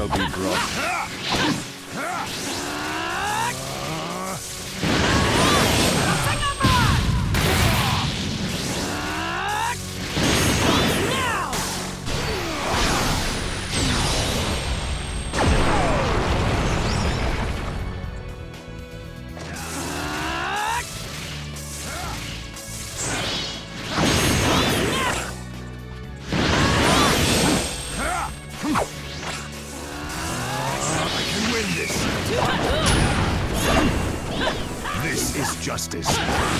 shall be brought. This is justice.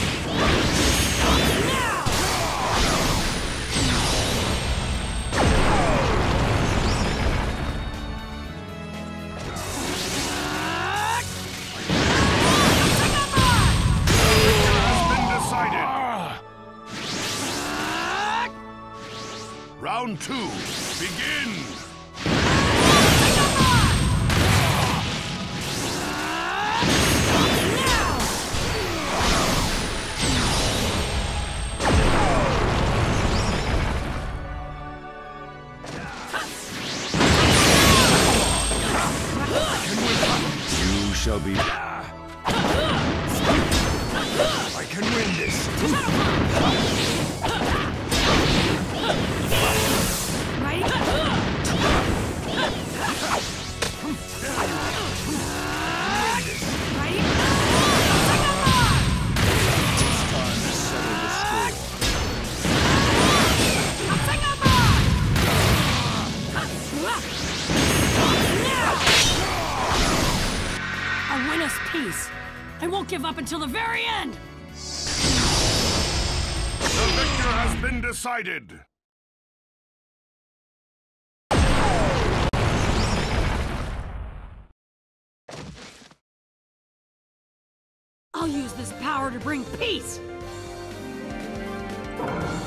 Round 2, begin! You shall be... I can win this! I'll win us peace. I won't give up until the very end! The victor has been decided! I'll use this power to bring peace!